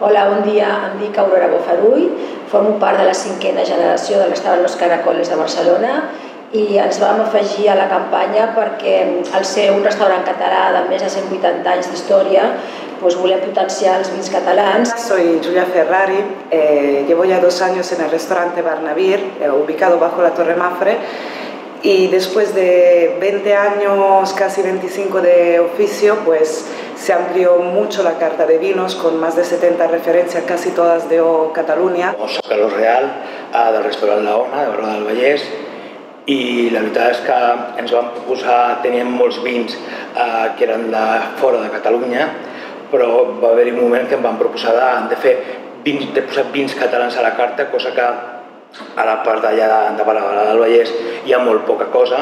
Hola, bon dia, em dic Aurora Bofarull, formo part de la 5a generació del restaurant Los Caracoles de Barcelona i ens vam afegir a la campanya perquè al ser un restaurant català de més de 180 anys d'història volem potenciar els vins catalans. Soy Giulia Ferrari, llevo ya 2 años en el restaurante Barnavir, ubicado bajo la Torre Mafre, y después de 20 años, casi 25 de oficio, pues se amplió mucho la carta de vinos con más de 70 referencias, casi todas de Catalunya. Soc Carlos Real, del restaurant La Ona, de Baró del Vallès, i la veritat és que ens vam proposar, teníem molts vins que eren de fora de Catalunya, però va haver-hi un moment que em van proposar de posar vins catalans a la carta, cosa que a la part d'allà de Baró del Vallès hi ha molt poca cosa.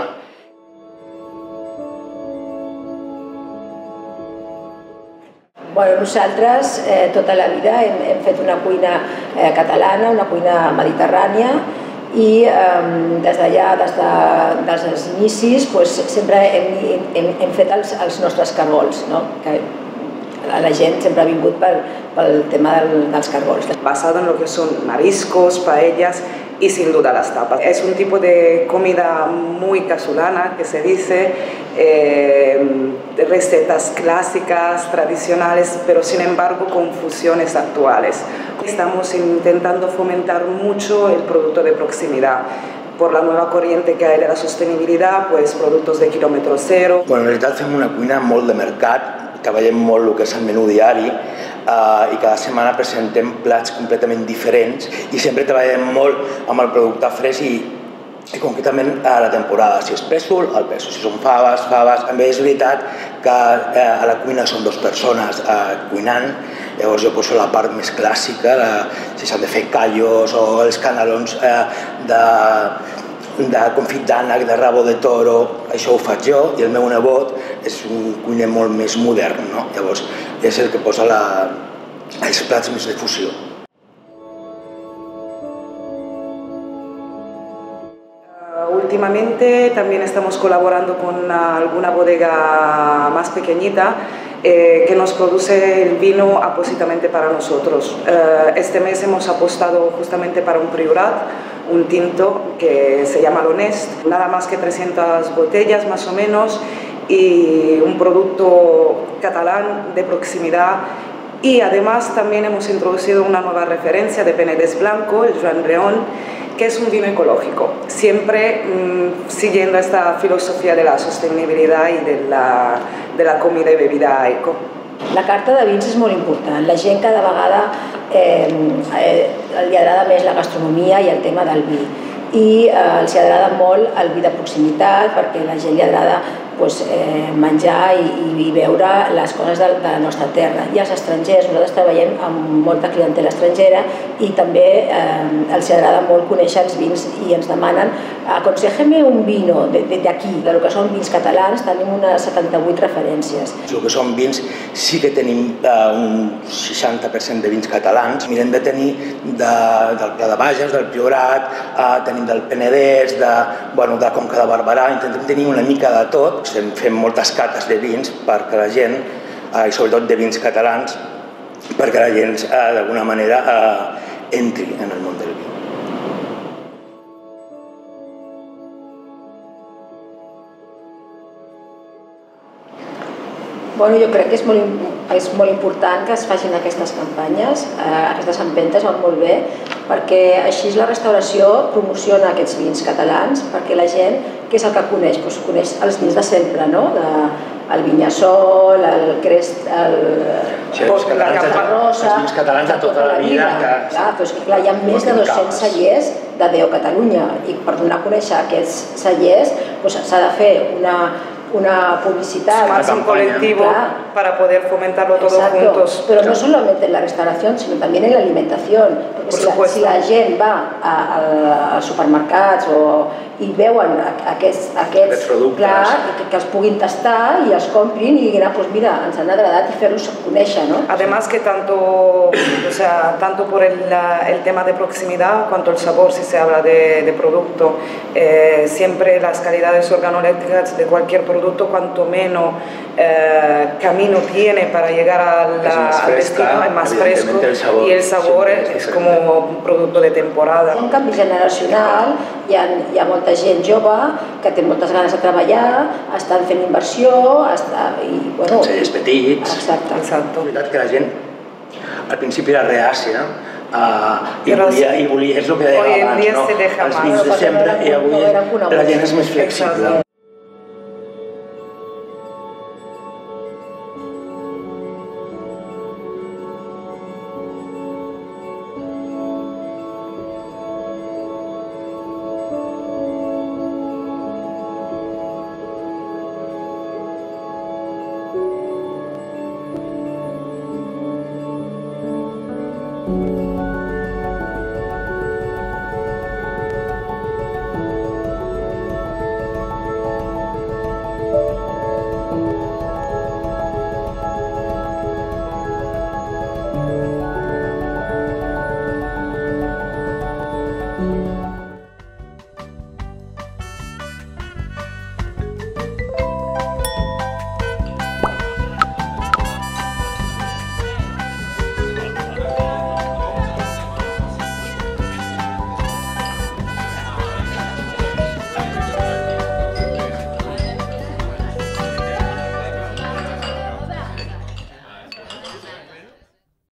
Nosaltres tota la vida hem fet una cuina catalana, una cuina mediterrània, i des d'allà, des dels inicis, sempre hem fet els nostres cargols. La gent sempre ha vingut pel tema dels cargols. Basado en lo que son mariscos, paellas y sin duda las tapas. Es un tipo de comida muy casulana, que se dice, recetas clásicas, tradicionales, pero sin embargo con fusiones actuales. Estamos intentando fomentar mucho el producto de proximidad. Por la nueva corriente que hay de la sostenibilidad, pues productos de kilómetro cero. En realitat fem una cuina molt de mercat, treballem molt el que és el menú diari i cada setmana presentem plats completament diferents i sempre treballem molt amb el producte fresc i concretament a la temporada. Si és pèsol, el pèsol. Si són faves, faves. També és veritat que a la cuina són 2 persones cuinant, llavors jo poso la part més clàssica, si s'han de fer callos o els canelons de confit d'ànec, de rabo de toro, això ho faig jo, i el meu nebot és un cuiner molt més modern, llavors és el que posa els plats més de fusió. Últimamente también estamos colaborando con alguna bodega más pequeñita que nos produce el vino apósitamente para nosotros. Este mes hemos apostado justamente para un Priorat, un tinto que se llama l'Honest, nada más que 300 botellas más o menos, y un producto catalán de proximidad. Y además también hemos introducido una nueva referencia de Penedès Blanco, el Joan León, que es un vino ecológico, siempre siguiendo esta filosofía de la sostenibilidad y de la comida i bebida eco. La carta de vins és molt important. La gent cada vegada li agrada més la gastronomia i el tema del vi. I els agrada molt el vi de proximitat perquè a la gent li agrada menjar i veure les coses de la nostra terra. I els estrangers, nosaltres treballem amb molta clientela estrangera i també els agrada molt conèixer els vins i ens demanen aconsejeme un vino d'aquí, del que són vins catalans, tenim unes 78 referències. El que són vins sí que tenim un 60% de vins catalans. Mirem de tenir del Pla de Bages, del Priorat, tenim del Penedès, de Conca de Barberà, intentem tenir una mica de tot. Fem moltes cates de vins perquè la gent, i sobretot de vins catalans, perquè la gent d'alguna manera entri en el món del vi. Jo crec que és molt important que es facin aquestes campanyes, aquestes empentes van molt bé, perquè així la restauració promociona aquests vins catalans, perquè la gent, què és el que coneix? Coneix els vins de sempre, el Vinyasol, el Crest, la Caparrossa... Els vins catalans de tota la vida. Clar, hi ha més de 200 cellers de DO Catalunya i per donar a conèixer aquests cellers s'ha de fer una publicidad. Más un colectivo para poder fomentarlo todos juntos. Pero no solamente en la restauración, sino también en la alimentación. Porque si la gent va als supermercats i veuen aquests plats, que els puguin tastar i els comprin i diguin, mira, ens han agradat i fer-los conèixer, ¿no? Además que tanto por el tema de proximidad cuanto el sabor, si se habla de producto, siempre las calidades organolépticas de cualquier producto producto cuanto menos camino tiene para llegar al destino, es más fresco y el sabor és com un producte de temporada. Hi ha un canvi generacional, hi ha molta gent jove que té moltes ganes de treballar, estan fent inversió, i bueno... Cellers petits. Exacte. Exacte. És veritat que la gent al principi era reàcia i volia, és el que dèiem abans, no? Els vins de sempre, i avui la gent és més flexible.